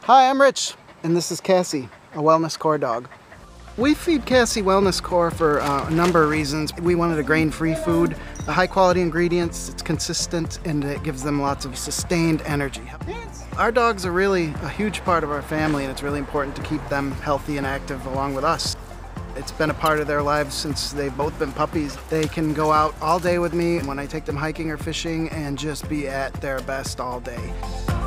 Hi, I'm Rich, and this is Cassie, a Wellness Core dog. We feed Cassie Wellness Core for a number of reasons. We wanted a grain-free food, the high quality ingredients, it's consistent, and it gives them lots of sustained energy. Our dogs are really a huge part of our family, and it's really important to keep them healthy and active along with us. It's been a part of their lives since they've both been puppies. They can go out all day with me when I take them hiking or fishing and just be at their best all day.